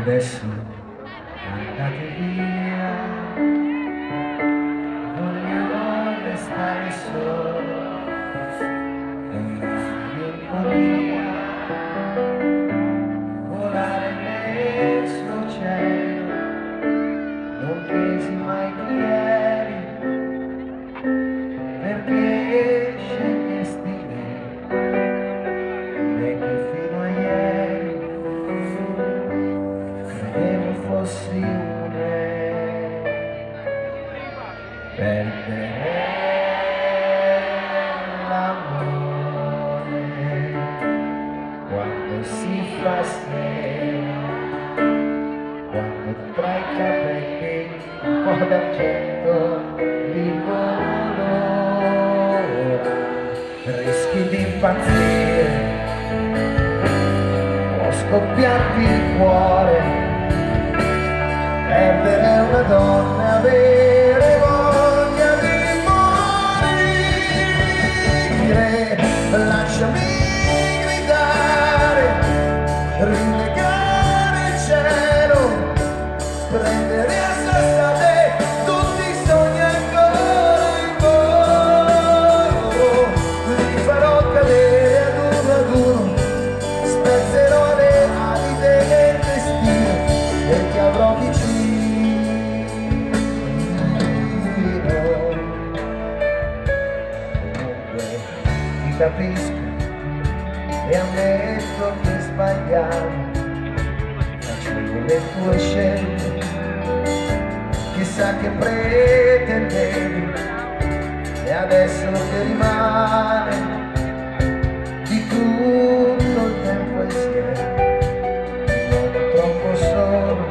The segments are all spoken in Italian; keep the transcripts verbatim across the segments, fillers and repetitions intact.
adesso andate via, voglio restare solo nella malinconia, volare nel suo cielo, non chiesi mai chi eri, perché scegliesti me, me che fino a ieri credevo fossi un re. Perdere l'amore quando si fa sera, quando tra i capelli un po' d'argento li colora, rischi di impazzire, può scoppiarti il cuore, perdere una donna e avere voglia di morire. Lasciami gridare, rinnegare il cielo, prendere a sassate tutti i sogni ancora in volo. Li farò cadere ad uno ad uno, spezzerò le ali del destino e ti avrò vicino. Ti capisco e ammetto che sbagliavo, facevo le tue scelte, chissà che pretendevi, e adesso che rimane di tutto il tempo insieme, sono troppo solo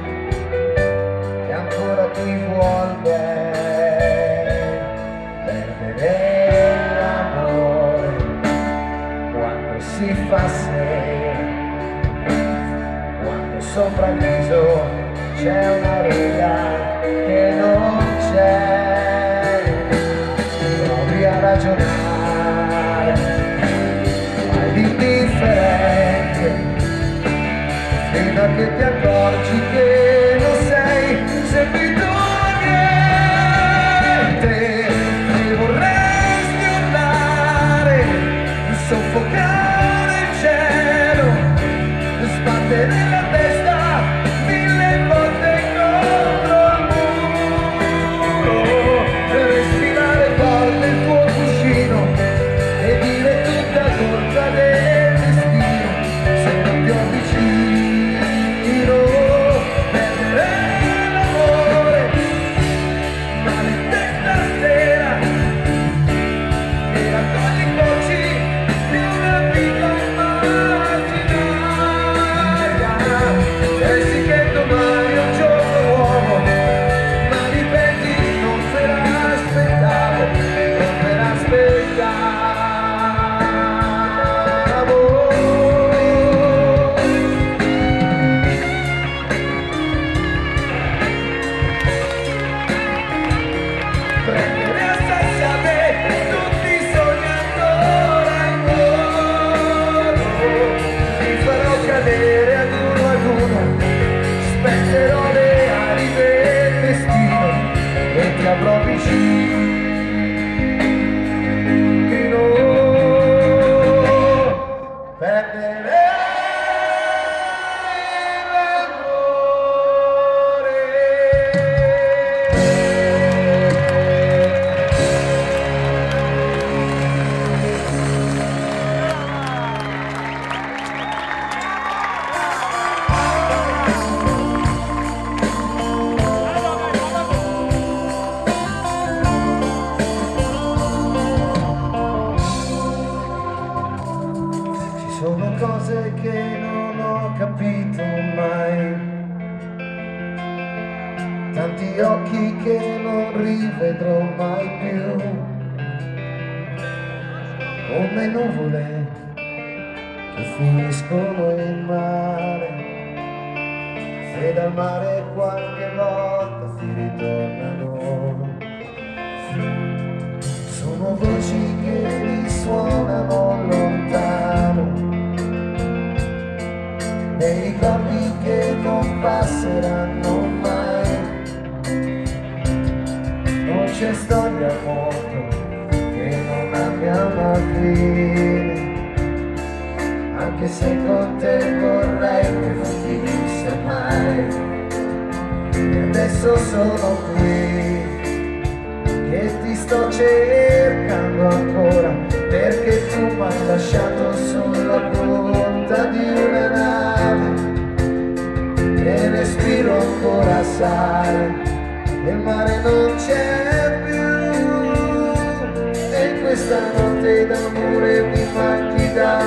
e ancora ti vuol bene. Perdere l'amore quando si fa sera, quando sopra il viso c'è una riga che non c'è, provi a ragionare, fai l'indifferente fino a che ti accorgi che non sei servito a niente, e vorresti urlare, soffocare il cielo, sbattere la testa mille volte contro il muro, respirare forte il tuo cuscino e dire tutta colpa del destino se non ti avvicino. Perdere l'amore, maledetta sera, e raccogli i cocci di una vita immaginaria. Pensi che domani è un giorno nuovo, ma ripeti non me l'aspettavo, non me l'aspettavo. Prendere a sassate tutti i sogni ancora in volo, li farò cadere ad uno ad uno, spezzerò le ali del destino e ti avrò vicino. Perdere sono cose che non ho capito mai, tanti occhi che non rivedrò mai più, come nuvole che finiscono in mare, e dal mare qualche volta ti ritornano. Sono voci che risuonano lontano, e ricordi che non c'è storia molto che non abbia una fine, anche se con te vorrei che finisse mai. E adesso sono qui che ti sto cercando ancora, perché tu mi hai lasciato sulla punta di una nave e respiro ancora sale, il mare non c'è più e questa notte d'amore mi manchi da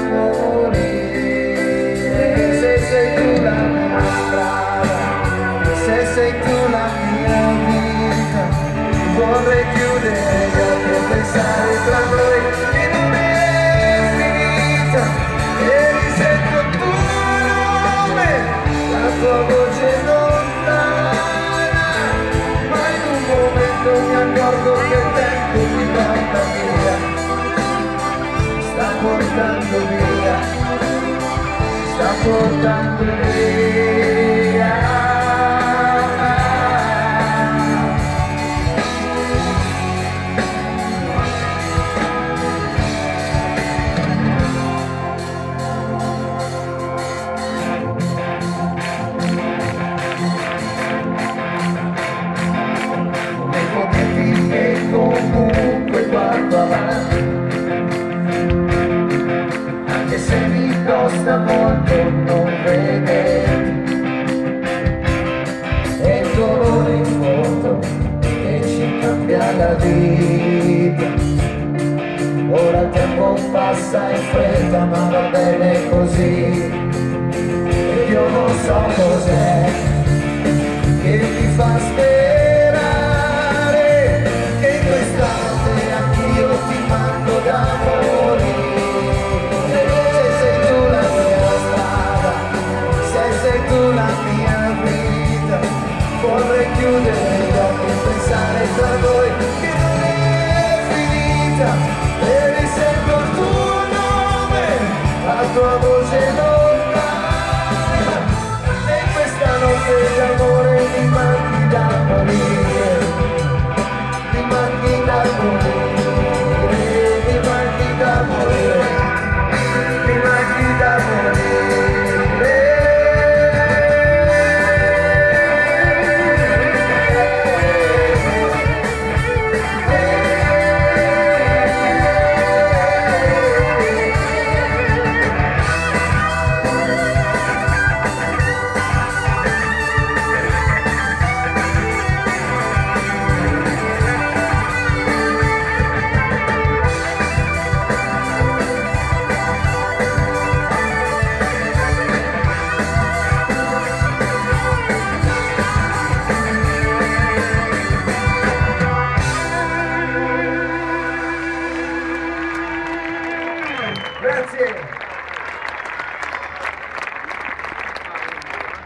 morire. Se sei tu la mia strada, se sei tu la mia vita, vorrei chiudere gli occhi e pensare tra noi che non è finita, e risento il tuo nome, la tua voce lontana, ma in un momento mi accorgo che il tempo mi porta via, sta portando via, sta portando via. Comunque guardo avanti, anche se mi costa molto non vederti, è il dolore in fondo che ci cambia la vita. Ora il tempo passa in fretta ma va bene così, e io non so cos'è